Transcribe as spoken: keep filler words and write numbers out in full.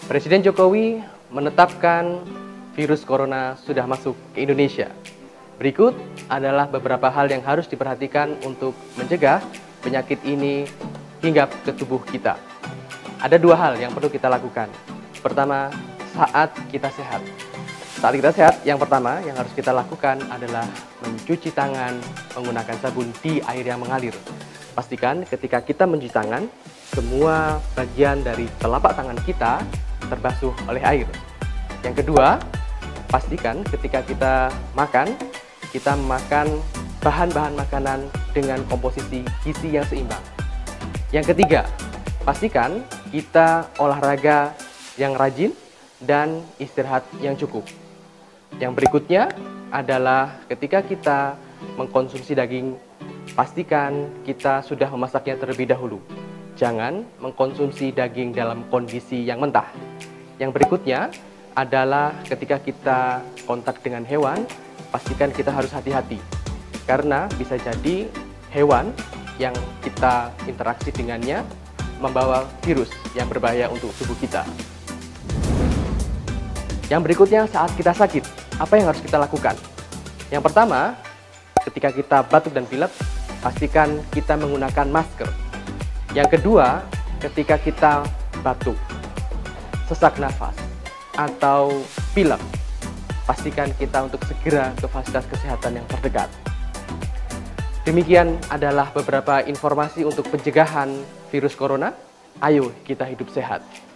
Presiden Jokowi menetapkan virus corona sudah masuk ke Indonesia. Berikut adalah beberapa hal yang harus diperhatikan untuk mencegah penyakit ini hingga ke tubuh kita. Ada dua hal yang perlu kita lakukan. Pertama, saat kita sehat. Saat kita sehat, yang pertama yang harus kita lakukan adalah mencuci tangan menggunakan sabun di air yang mengalir. Pastikan ketika kita mencuci tangan, semua bagian dari telapak tangan kita terbasuh oleh air. Yang kedua, pastikan ketika kita makan, kita makan bahan-bahan makanan dengan komposisi gizi yang seimbang. Yang ketiga, pastikan kita olahraga yang rajin dan istirahat yang cukup. Yang berikutnya adalah ketika kita mengkonsumsi daging, pastikan kita sudah memasaknya terlebih dahulu. Jangan mengkonsumsi daging dalam kondisi yang mentah. Yang berikutnya adalah ketika kita kontak dengan hewan, pastikan kita harus hati-hati. Karena bisa jadi hewan yang kita interaksi dengannya membawa virus yang berbahaya untuk tubuh kita. Yang berikutnya saat kita sakit, apa yang harus kita lakukan? Yang pertama, ketika kita batuk dan pilek, pastikan kita menggunakan masker. Yang kedua, ketika kita batuk, sesak nafas, atau pilek, pastikan kita untuk segera ke fasilitas kesehatan yang terdekat. Demikian adalah beberapa informasi untuk pencegahan virus corona. Ayo kita hidup sehat.